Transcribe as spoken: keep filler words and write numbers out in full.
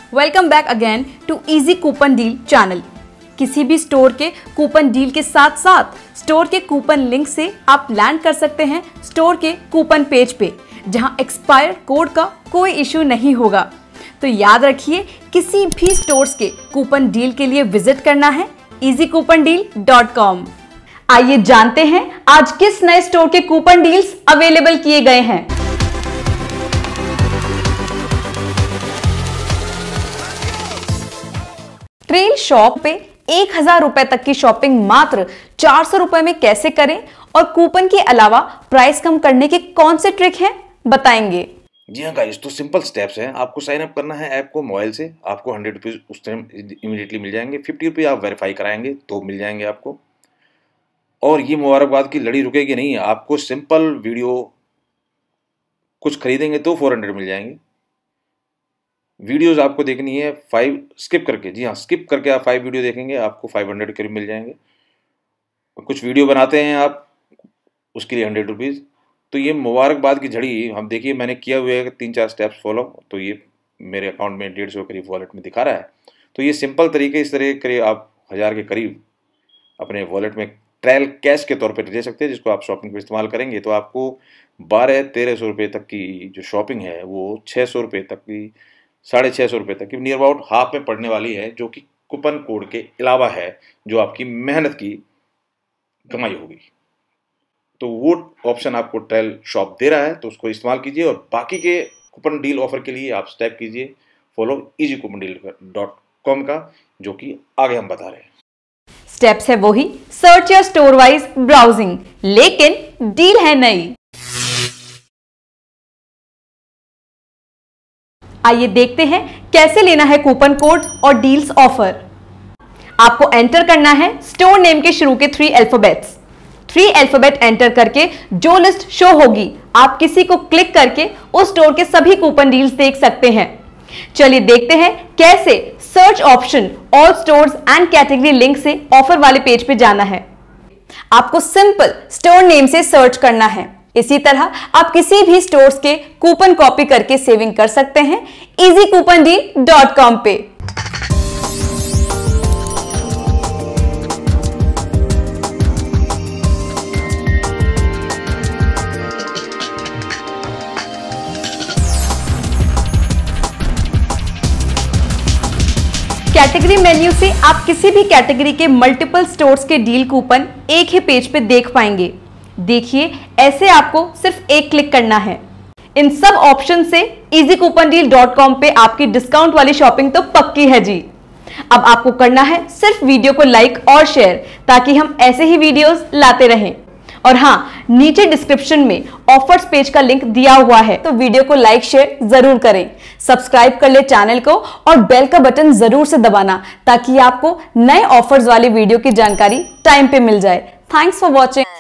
Welcome back again to Easy Coupon Deal channel. किसी भी store के कूपन डील के साथ साथ स्टोर के कूपन लिंक से आप लैंड कर सकते हैं स्टोर के कूपन पेज पे, जहां एक्सपायर कोड का कोई इशू नहीं होगा। तो याद रखिए, किसी भी स्टोर्स के कूपन डील के लिए विजिट करना है Easy Coupon Deal dot com. आइए जानते हैं आज किस नए स्टोर के कूपन डील्स अवेलेबल किए गए हैं। ट्रेल शॉप पे एक हजार रुपए तक की शॉपिंग मात्र चार सौ रुपए में कैसे करें और कूपन के अलावा प्राइस कम करने के कौन से ट्रिक हैं बताएंगे। जी हाँ गाइस, तो सिंपल स्टेप्स हैं। आपको साइन अप करना है ऐप को मोबाइल से, आपको हंड्रेड रुपीज़ उस टाइम इमीडिएटली मिल जाएंगे। फिफ्टी रुपीज़ आप वेरीफाई कराएंगे तो मिल जाएंगे आपको। और ये मुबारकबाद की लड़ी रुकेगी नहीं, आपको सिंपल वीडियो कुछ खरीदेंगे तो फोर हंड्रेड मिल जाएंगे। वीडियोस आपको देखनी है फाइव स्किप करके, जी हाँ स्किप करके आप फाइव वीडियो देखेंगे आपको फाइव हंड्रेड करीब मिल जाएंगे। कुछ वीडियो बनाते हैं आप, उसके लिए हंड्रेड रुपीज़। तो ये मुबारकबाद की झड़ी हम देखिए, मैंने किया हुआ है तीन चार स्टेप्स फॉलो, तो ये मेरे अकाउंट में डेढ़ सौ करीब वॉलेट में दिखा रहा है। तो ये सिंपल तरीके, इस तरह करीब आप हज़ार के करीब अपने वॉलेट में ट्रायल कैश के तौर पर ले सकते हैं, जिसको आप शॉपिंग पर इस्तेमाल करेंगे तो आपको बारह तेरह सौ रुपये तक की जो शॉपिंग है वो छः सौ रुपये तक की, साढ़े छः सौ रुपये तक की, नियर अबाउट हाफ में पड़ने वाली है, जो कि कूपन कोड के अलावा है, जो आपकी मेहनत की कमाई होगी। तो वो ऑप्शन आपको ट्रायल शॉप दे रहा है, तो उसको इस्तेमाल कीजिए। और बाकी के कूपन डील ऑफर के लिए आप स्टेप कीजिए follow Easy Coupon Deal dot com का, जो कि आगे हम बता रहे हैं। स्टेप्स है वही, सर्च या स्टोर वाइज ब्राउजिंग, लेकिन डील है नई। आइए देखते हैं कैसे लेना है कूपन कोड और डील्स ऑफर। आपको एंटर करना है स्टोर नेम के शुरू के three alphabets. Three alphabet enter करके जो लिस्ट शो होगी, आप किसी को क्लिक करके उस स्टोर के सभी कूपन डील्स देख सकते हैं। चलिए देखते हैं कैसे search option all stores and category link से ऑफर वाले पेज पे जाना है। आपको सिंपल स्टोर नेम से सर्च करना है। इसी तरह आप किसी भी स्टोर्स के कूपन कॉपी करके सेविंग कर सकते हैं Easy Coupon Deal dot com पे। कैटेगरी मेन्यू से आप किसी भी कैटेगरी के मल्टीपल स्टोर्स के डील कूपन एक ही पेज पे देख पाएंगे। देखिए, ऐसे आपको सिर्फ एक क्लिक करना है। इन सब ऑप्शन से Easy Coupon Deal dot com पे आपकी डिस्काउंट वाली शॉपिंग तो पक्की है जी। अब आपको करना है सिर्फ वीडियो को लाइक और शेयर, ताकि हम ऐसे ही वीडियोस लाते रहें। और हाँ, नीचे डिस्क्रिप्शन में ऑफर्स पेज का लिंक दिया हुआ है, तो वीडियो को लाइक शेयर जरूर करें। सब्सक्राइब कर ले चैनल को और बेल का बटन जरूर से दबाना, ताकि आपको नए ऑफर्स वाली वीडियो की जानकारी टाइम पे मिल जाए। Thanks for watching.